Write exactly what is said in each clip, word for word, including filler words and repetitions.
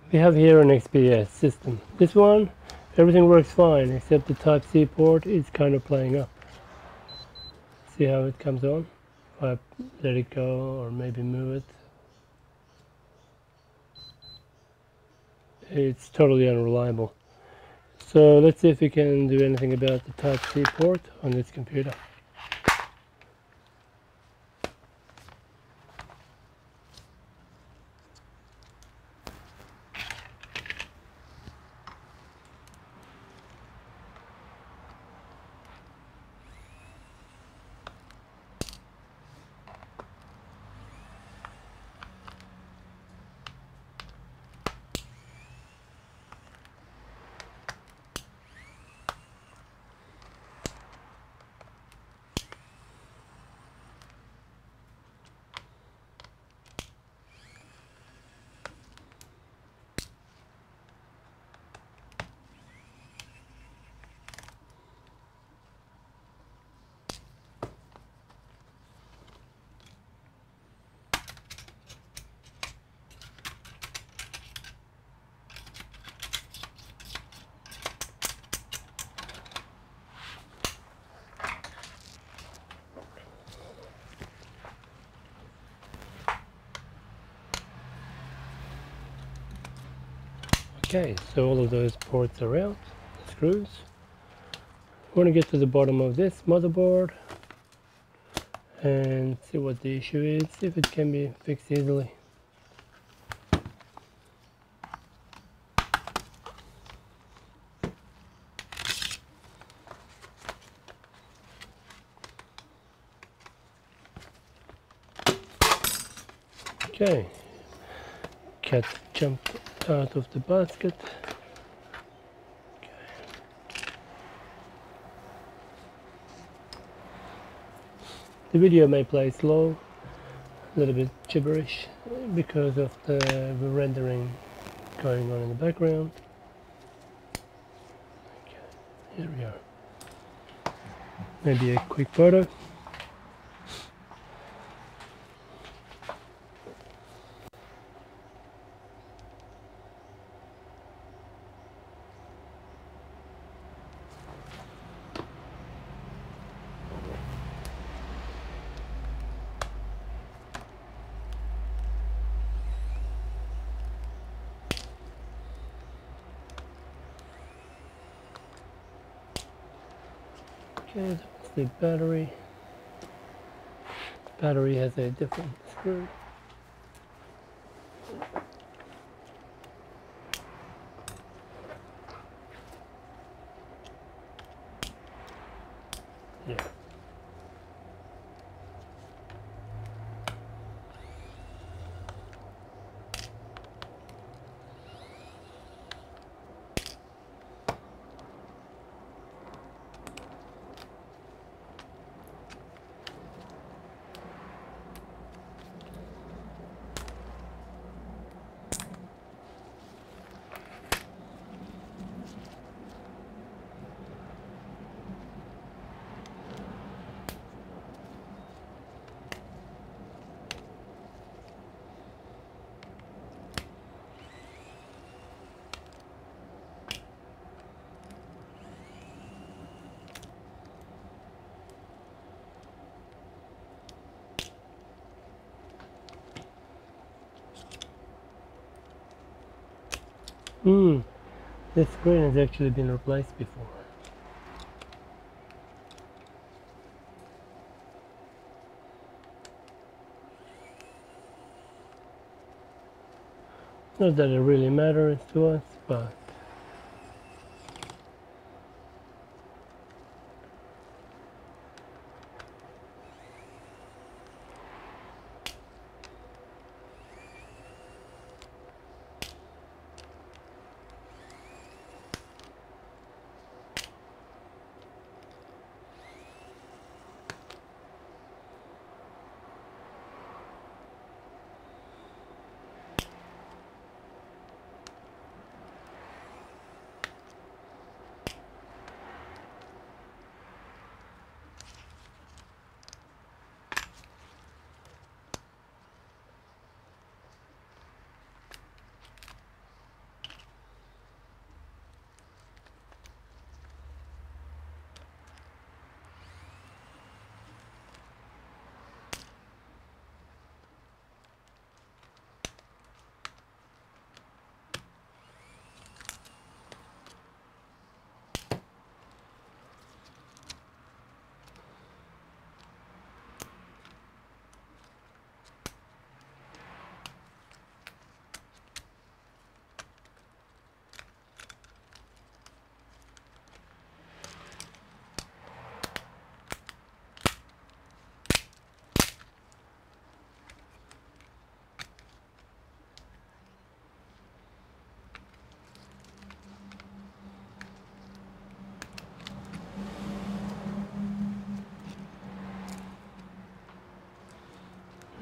We have here an X P S system. This one, everything works fine except the Type C port is kind of playing up. See how it comes on? If I let it go or maybe move it. It's totally unreliable. So let's see if we can do anything about the Type C port on this computer. Okay, so all of those ports are out, the screws. I want to get to the bottom of this motherboard and see what the issue is, see if it can be fixed easily. Okay, cat jumped out of the basket. Okay. The video may play slow, a little bit gibberish because of the rendering going on in the background. Okay, here we are. Maybe a quick photo. Okay, that's the battery. Battery has a different screw. Yeah. Hmm, this screen has actually been replaced before. Not that it really matters to us, but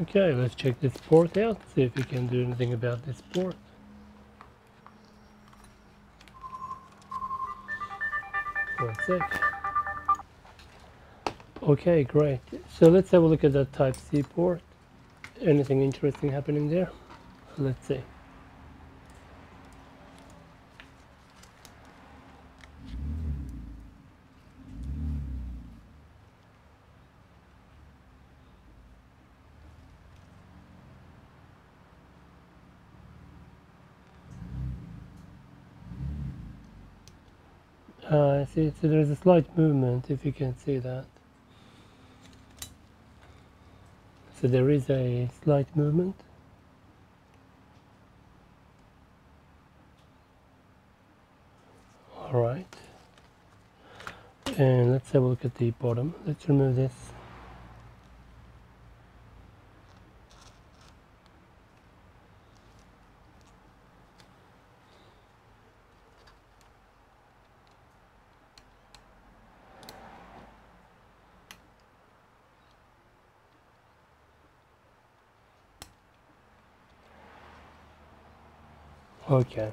Okay, let's check this port out, see if we can do anything about this port. One sec. Okay, great. So let's have a look at that type C port. Anything interesting happening there? Let's see. Uh, see, so there's a slight movement, if you can see that. So there is a slight movement. All right. And let's have a look at the bottom. Let's remove this. Okay.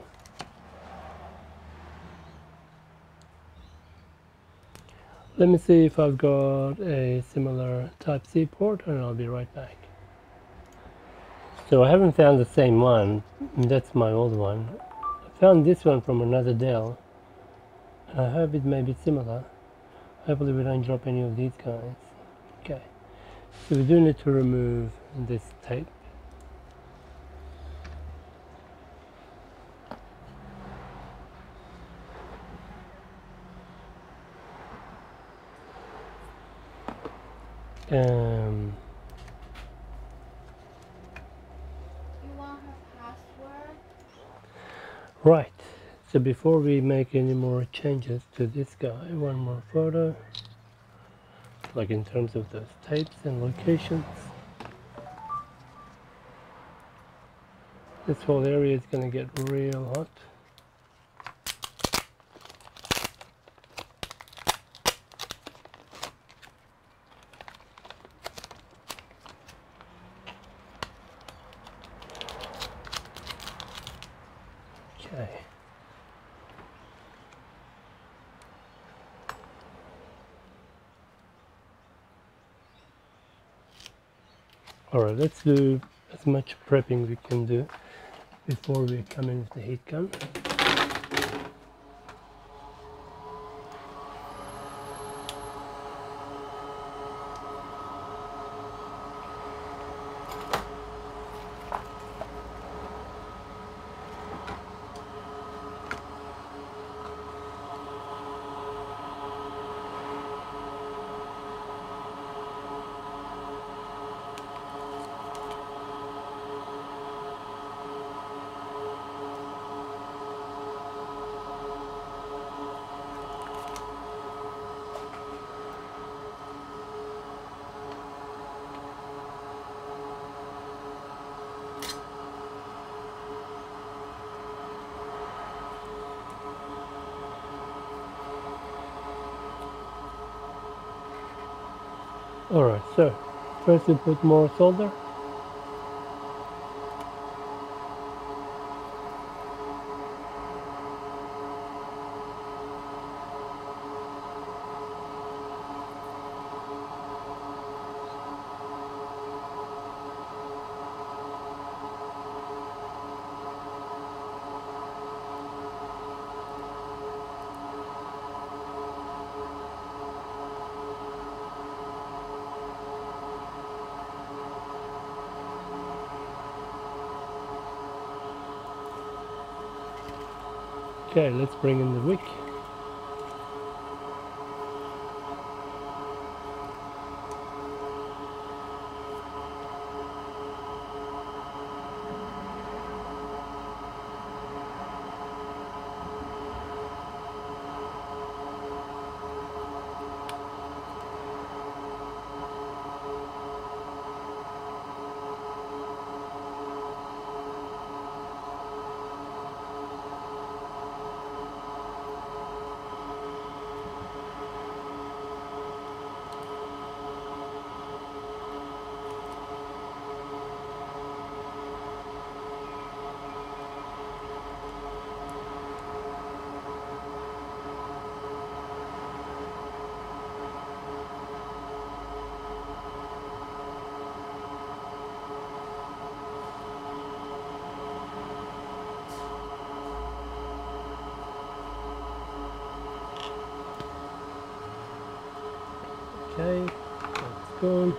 Let me see if I've got a similar type C port, and I'll be right back. So I haven't found the same one. That's my old one. I found this one from another Dell. I hope it may be similar. Hopefully we don't drop any of these guys. Okay. So we do need to remove this tape. Um, You want her password? right. So before we make any more changes to this guy, one more photo. Like in terms of those tapes and locations. This whole area is going to get real hot. Okay. Alright, let's do as much prepping we can do before we come in with the heat gun. Alright, so first we put more solder. Okay, let's bring in the wick. back on.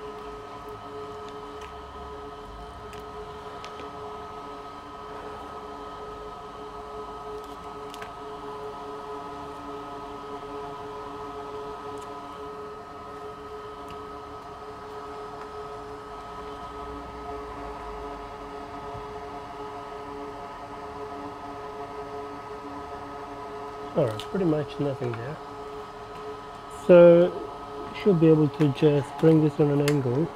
Alright, pretty much nothing there. So, should be able to just bring this on an angle.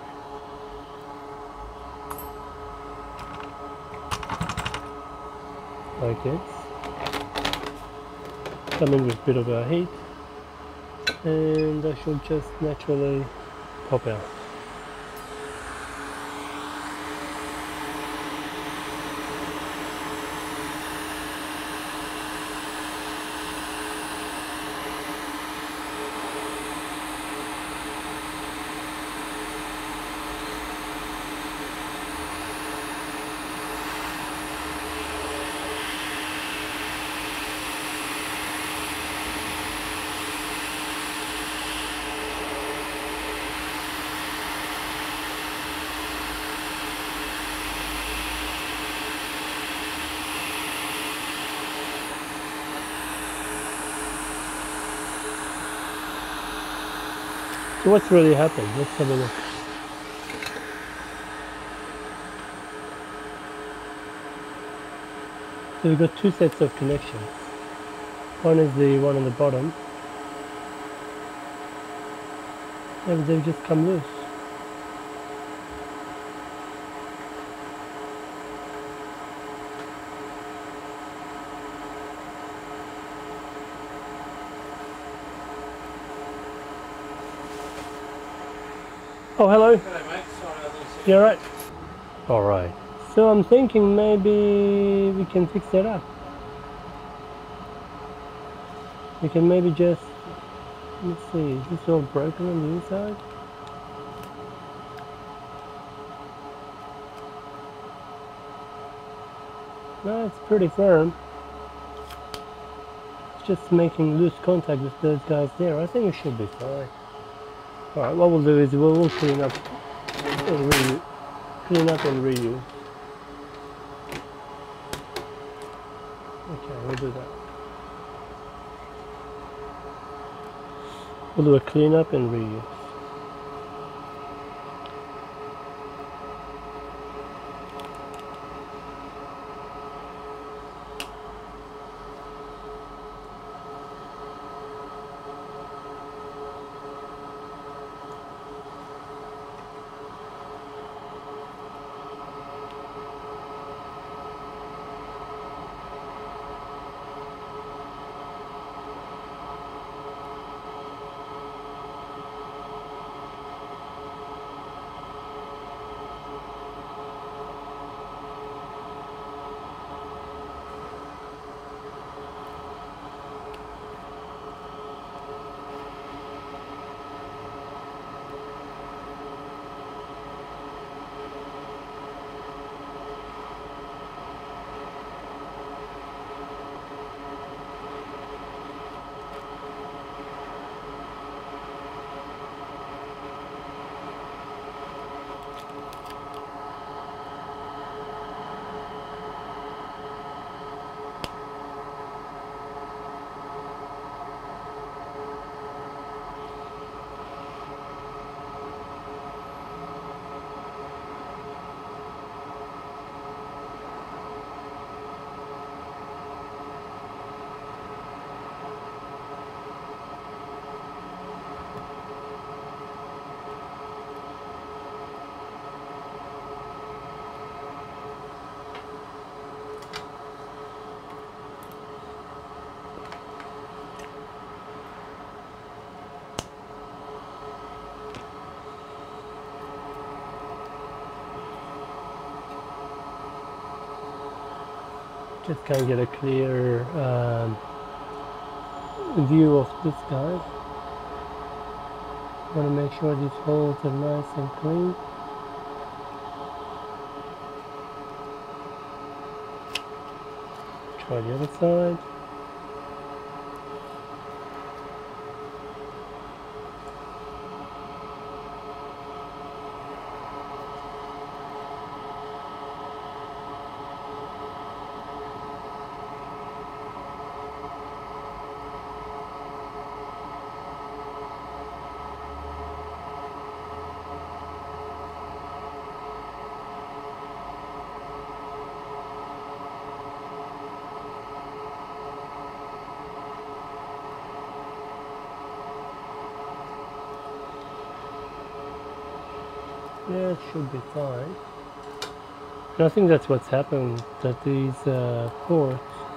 Like this. Come in with a bit of a heat. And that should just naturally pop out. So what's really happened? Let's have a look. So we've got two sets of connections. One is the one on the bottom, and they've just come loose. Oh, hello. Hello, mate. Sorry, I didn't see You alright? Alright. So I'm thinking maybe we can fix that up. We can maybe just, let's see, is this all broken on the inside? No, it's pretty firm. It's just making loose contact with those guys there. I think it should be fine. Alright, what we'll do is we'll, we'll clean up and reuse. Clean up and reuse. Okay, we'll do that. We'll do a clean up and reuse. Just can't get a clear um, view of this guy. Want to make sure these holes are nice and clean. Try the other side. that should be fine. And I think that's what's happened, that these uh, ports,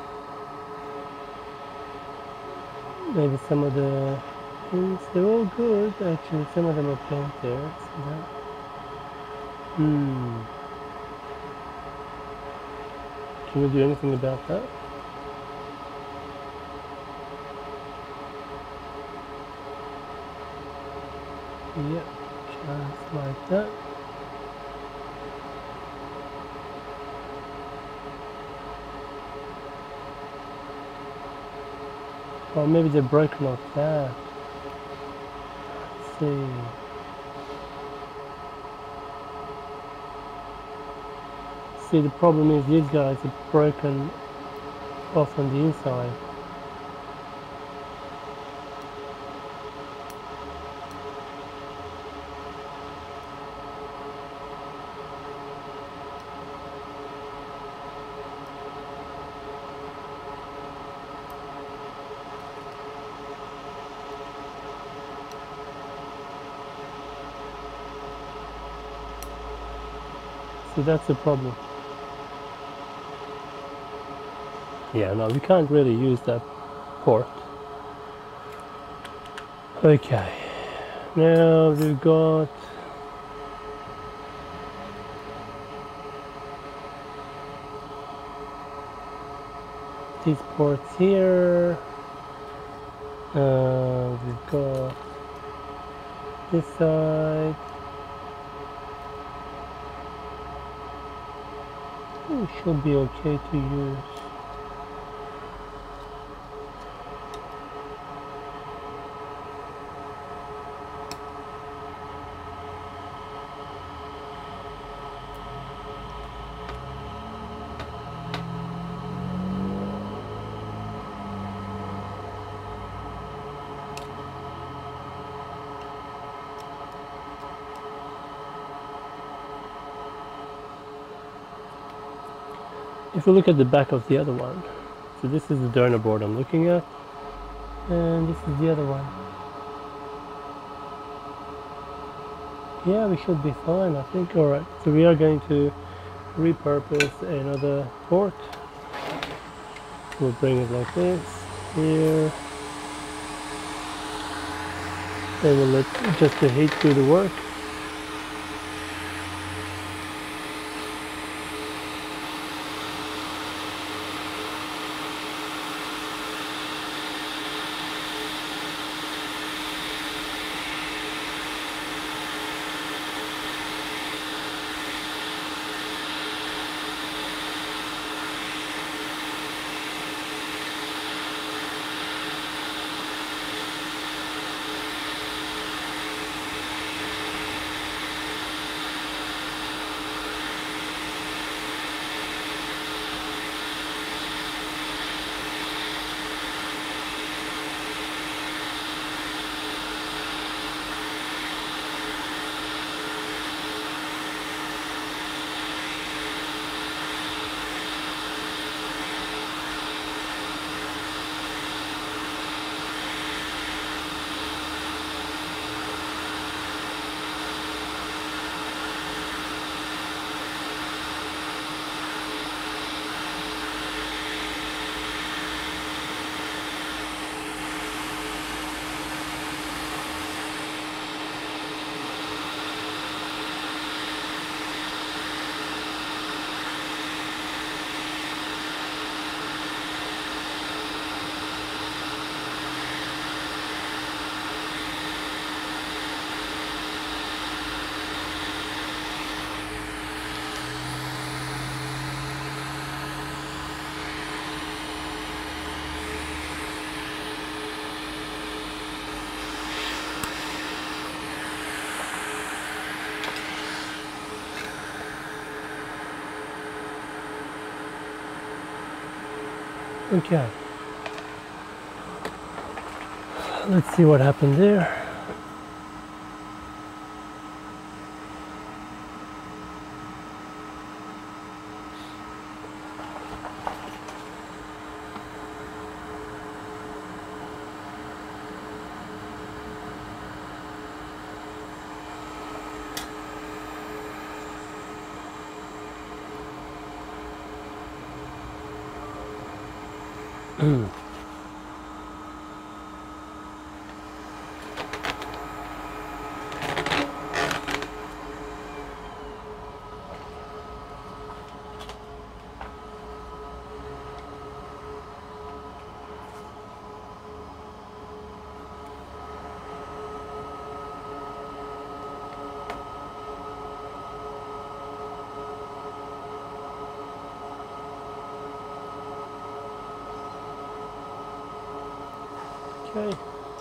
maybe some of the pins, they're all good actually, some of them are bent there, see that? Hmm. Can we do anything about that? Yep, just like that. Or maybe they're broken off that. Let's see. See, the problem is these guys are broken off on the inside. So that's the problem. Yeah, no, we can't really use that port. Okay, now we've got these ports here. Uh, we've got this side. It should be okay to use. If we look at the back of the other one, so this is the donor board I'm looking at, and this is the other one. Yeah, we should be fine, I think. Alright, so we are going to repurpose another port. We'll bring it like this, here, and we'll let just the heat do the work. Okay, let's see what happened there. Okay.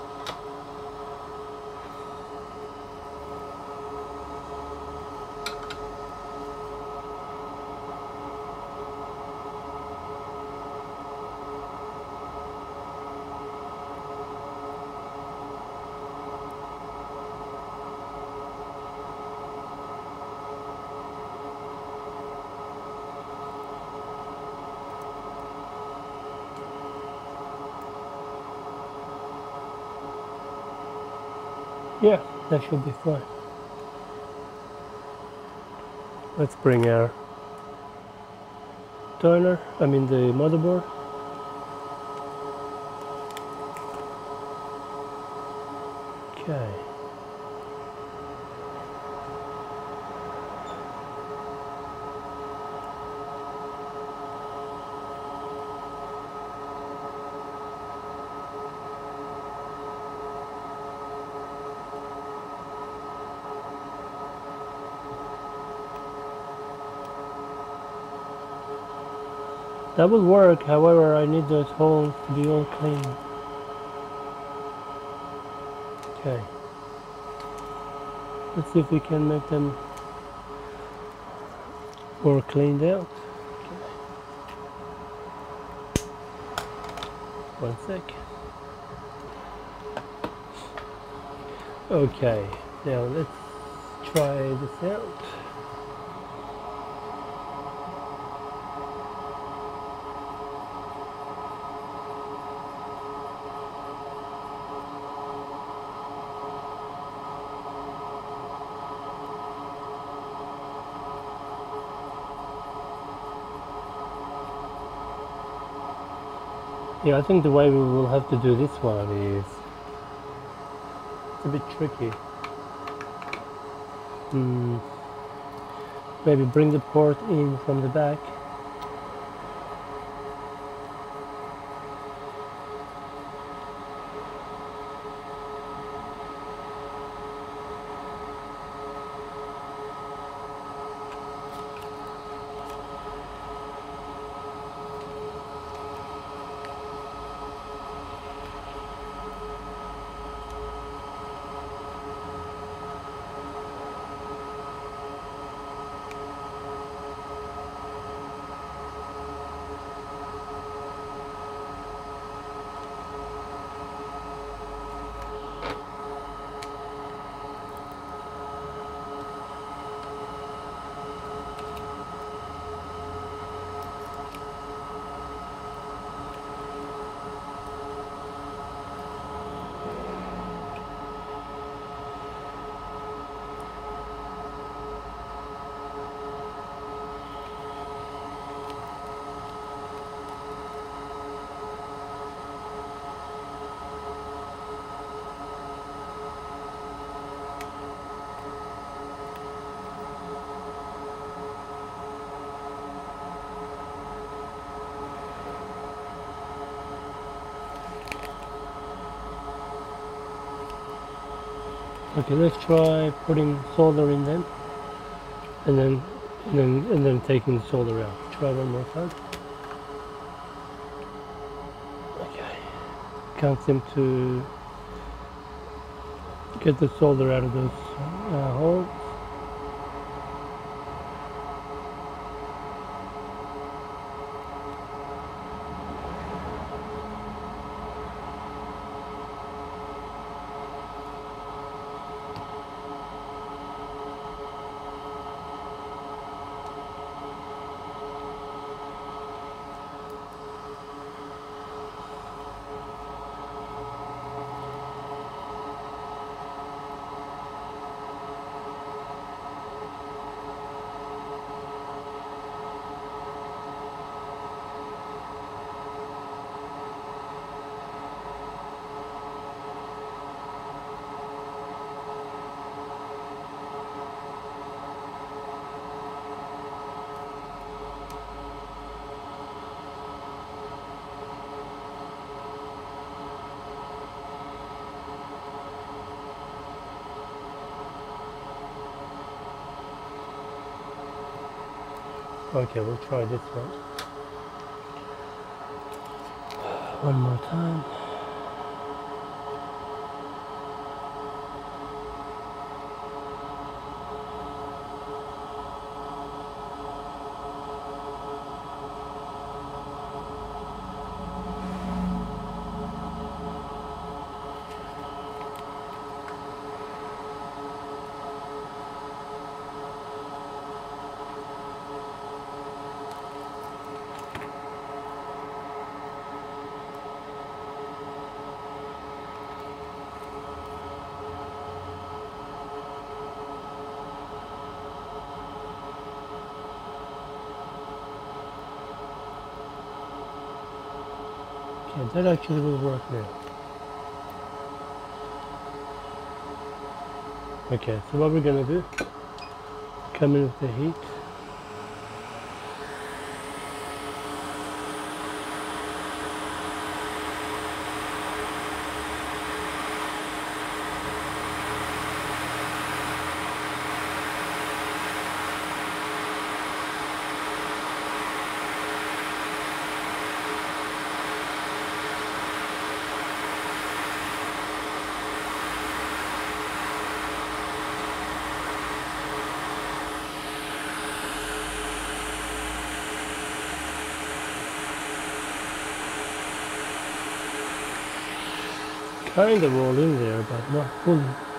Yeah, that should be fine. Let's bring our toner, I mean the motherboard. Okay. That will work, however I need those holes to be all clean. Okay. Let's see if we can make them more cleaned out. Okay. One sec. Okay, now let's try this out. Yeah, I think the way we will have to do this one is it's a bit tricky. Hmm. Maybe bring the port in from the back. Okay, let's try putting solder in them, and then and then and then taking the solder out. Try one more time. Okay, can't seem to get the solder out of those uh, holes. Okay, we'll try this one. One more time. Okay, that actually will work now. Okay, so what we're gonna do, come in with the heat. Kind of all in there, but not fully.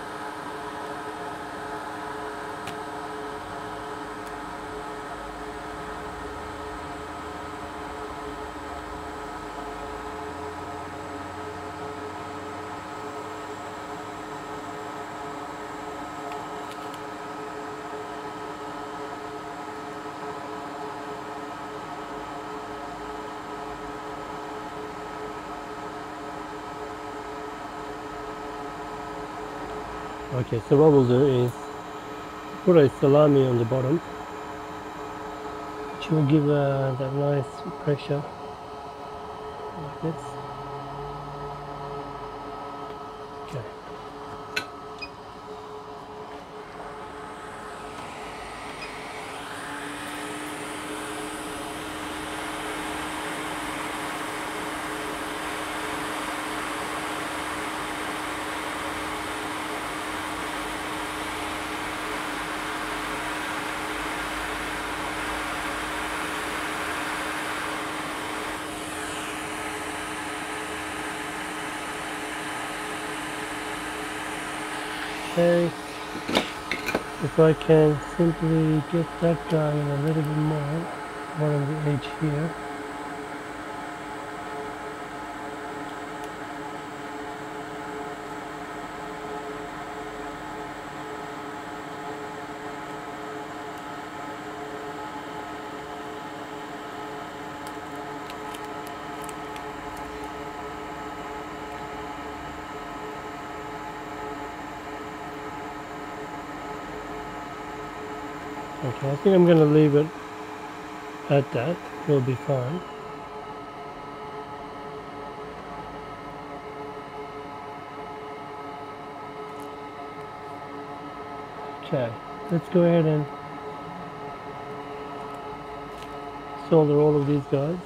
Okay, so what we'll do is put a salami on the bottom, which will give uh, that nice pressure like this. Okay. Okay, if I can simply get that guy in a little bit more, more on the edge here. Okay, I think I'm going to leave it at that. We'll be fine. Okay, let's go ahead and solder all of these guys.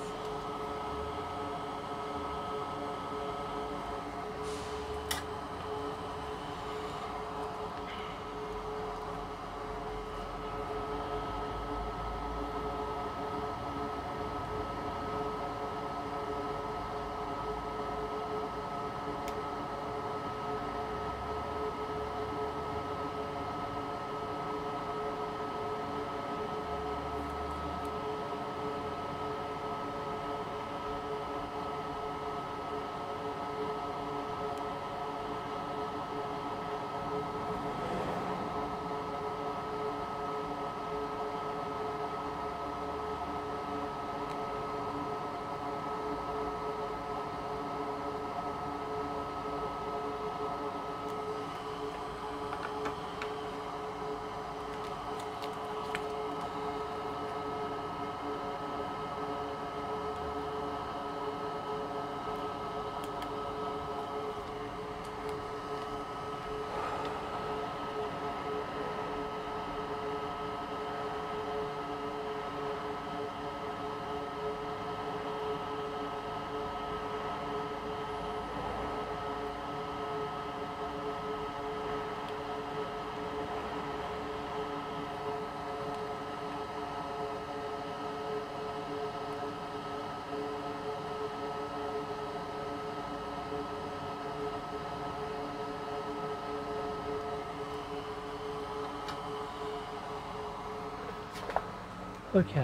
Okay.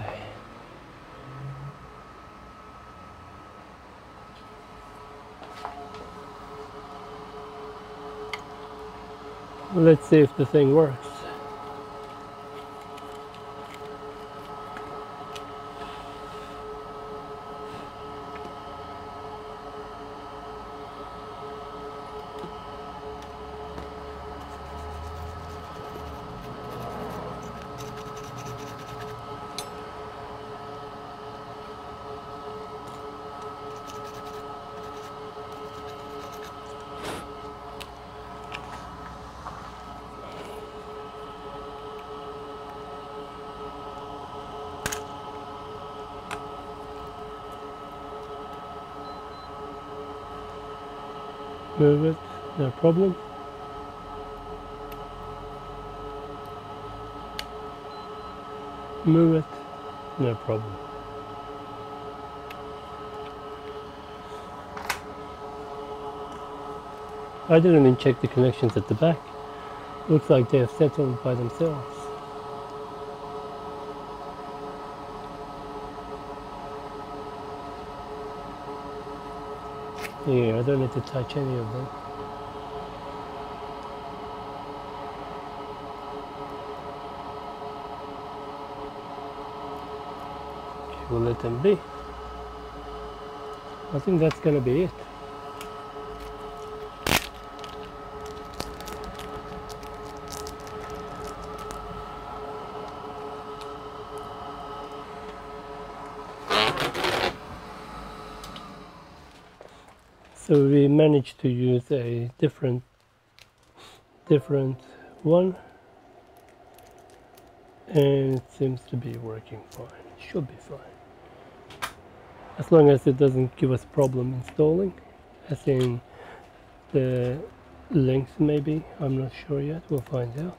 Let's see if the thing works. Move it, no problem. Move it, no problem. I didn't even check the connections at the back. Looks like they have settled by themselves. Yeah, I don't need to touch any of them. Okay, we'll let them be. I think that's gonna be it. So we managed to use a different different one, and it seems to be working fine. It should be fine. As long as it doesn't give us problem installing, as in the length maybe, I'm not sure yet, we'll find out.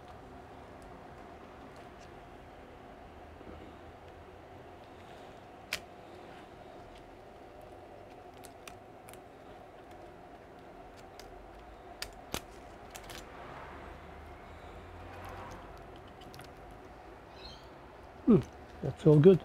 Hmm, that's all good.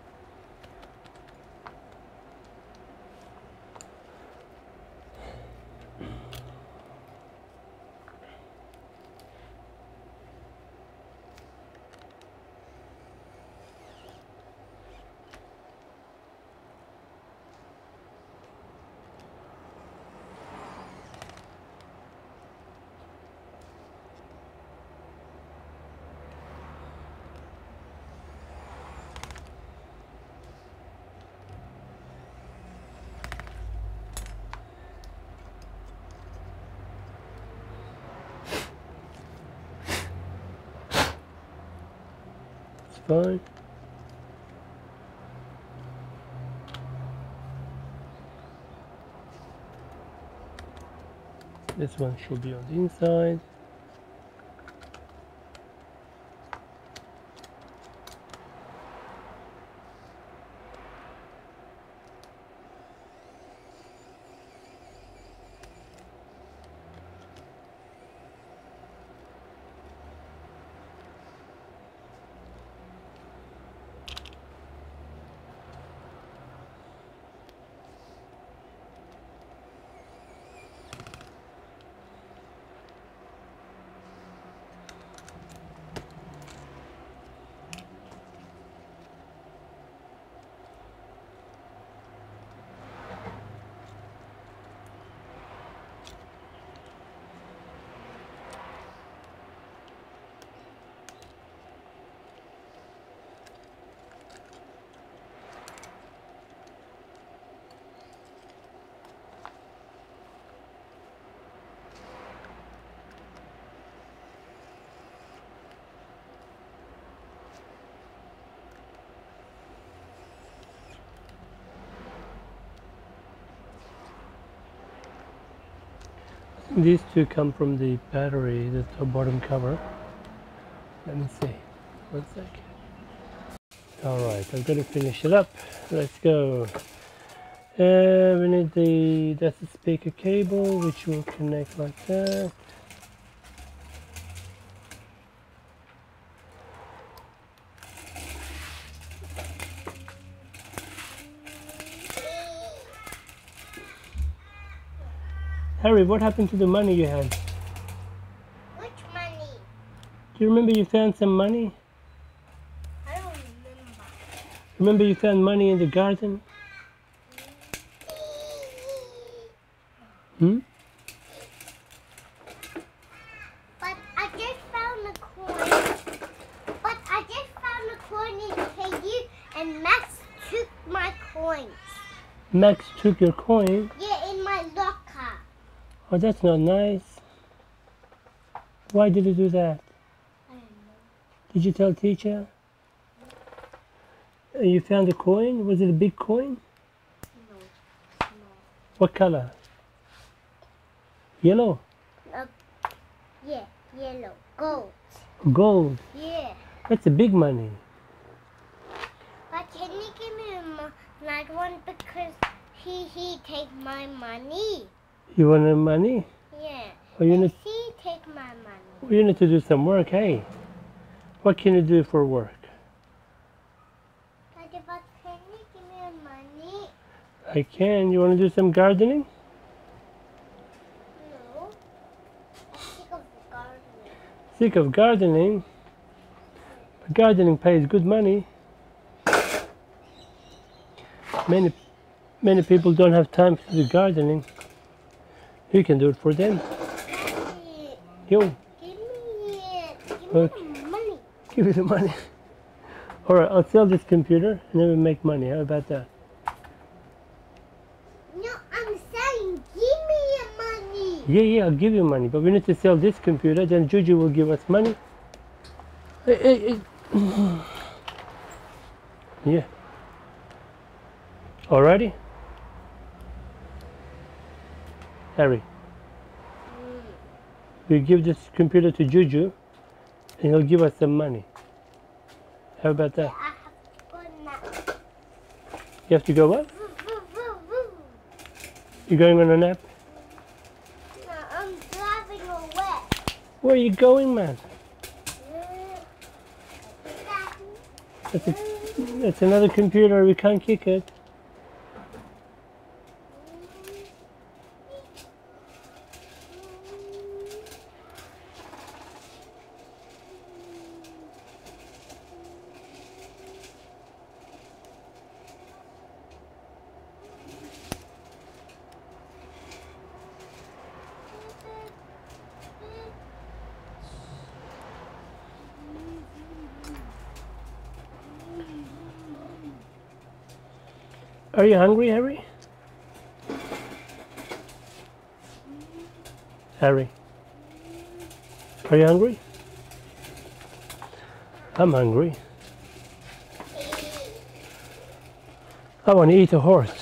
Fine. This one should be on the inside. These two come from the battery, the top bottom cover. Let me see. One sec. Alright, I'm going to finish it up. Let's go. Uh, we need the, that's the speaker cable, which will connect like that. Harry, what happened to the money you had? Which money? Do you remember you found some money? I don't remember. Remember you found money in the garden? Hmm? But I just found a coin. But I just found a coin in K U and Max took my coins. Max took your coin? Yeah, in my locker. Oh, that's not nice. Why did you do that? I don't know. Did you tell teacher? Uh, You found a coin? Was it a big coin? No. No. What color? Yellow? Uh, yeah, yellow. Gold. Gold? Yeah. That's a big money. But can you give me another one because he he take my money? You want the money? Yeah. Oh, you And need, he take my money. you need to do some work, hey? What can you do for work? Daddy, but can you give me money? I can. You want to do some gardening? No. I'm sick of gardening. Sick of gardening? But gardening pays good money. Many, many people don't have time to do gardening. You can do it for them. Daddy, You give me it. Give me Okay. the money. give you the money. All right, I'll sell this computer and then we make money. How about that? No, I'm saying give me your money. Yeah, yeah, I'll give you money, but we need to sell this computer. Then Juju will give us money. Hey, hey, hey. Yeah. Alrighty? Harry, we give this computer to Juju and he'll give us some money. How about that? I have to go now. You have to go what? Woo, woo, woo, woo. You going on a nap? No, I'm driving away. Where are you going, man? That's, a, that's another computer. We can't kick it. Are you hungry, Harry? Harry, are you hungry? I'm hungry. I want to eat a horse.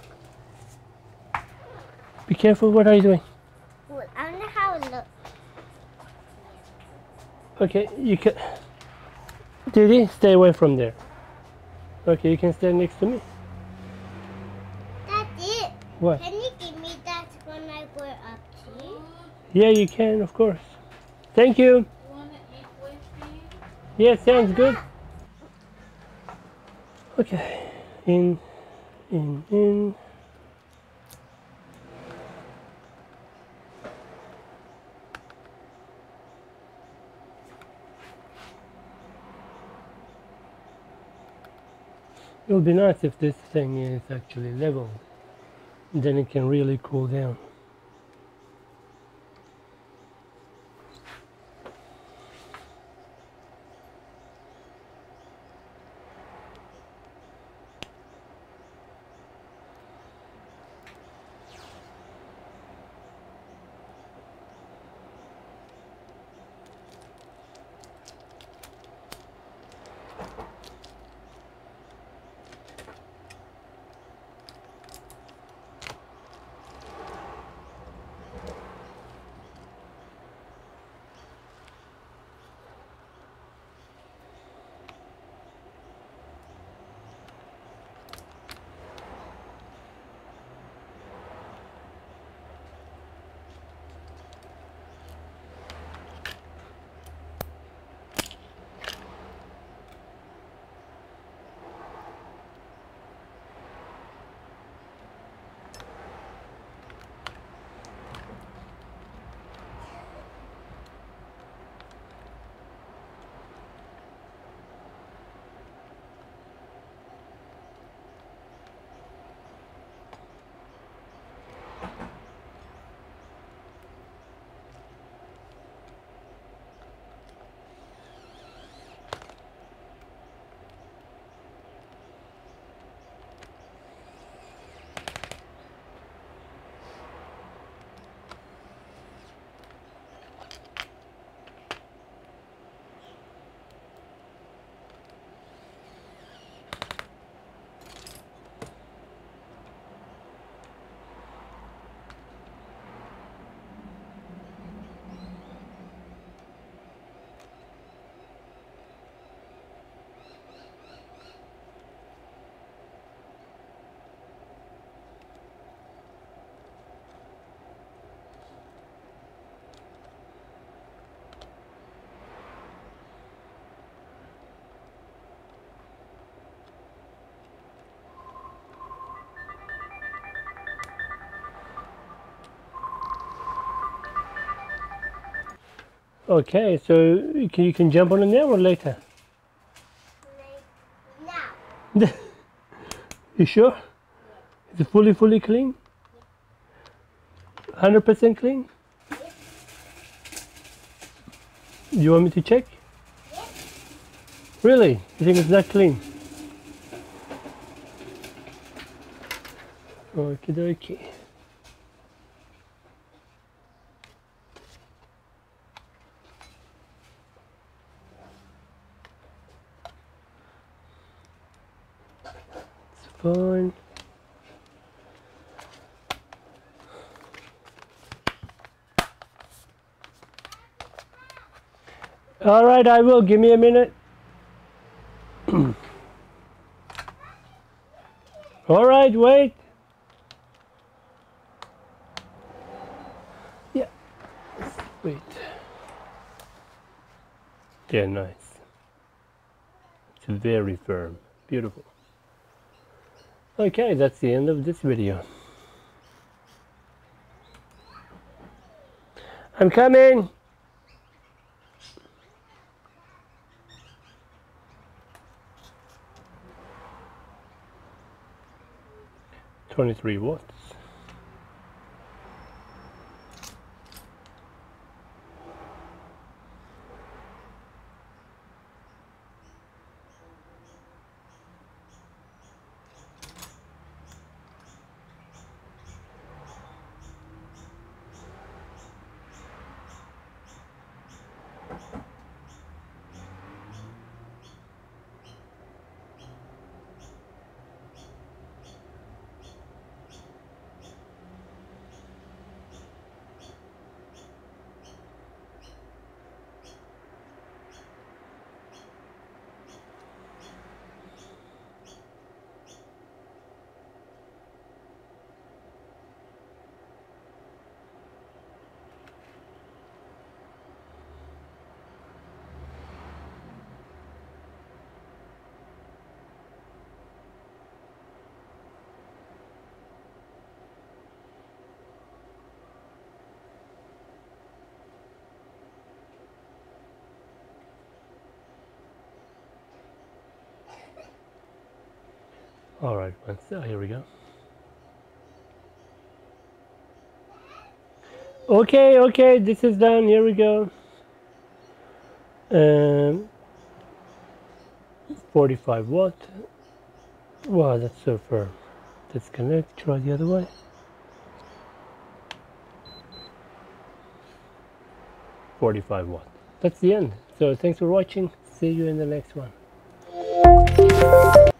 Be careful, what are you doing? Well, I don't know how it looks. Okay, you can... Didi, stay away from there. Okay, you can stand next to me. That's it. What? Can you give me that when I go up to you? Yeah, you can, of course. Thank you. You want to eat with me? Yeah, sounds good. Okay, in, in, in. It would be nice if this thing is actually level. Then it can really cool down. Okay, so you can, you can jump on it now or later? Now. You sure? Is it fully, fully clean? one hundred percent clean? Yes. You want me to check? Yes. Really? You think it's that clean? Okie dokie. It's fine. All right, I will. Give me a minute. All right, wait. Yeah. Wait. Yeah, nice. It's very firm. Beautiful. Okay, that's the end of this video. I'm coming. twenty-three watts. All right, once, oh, here we go. Okay, okay, this is done. Here we go. Um, forty-five watt. Wow, that's so firm. Disconnect. Try the other way. forty-five watt. That's the end. So thanks for watching. See you in the next one.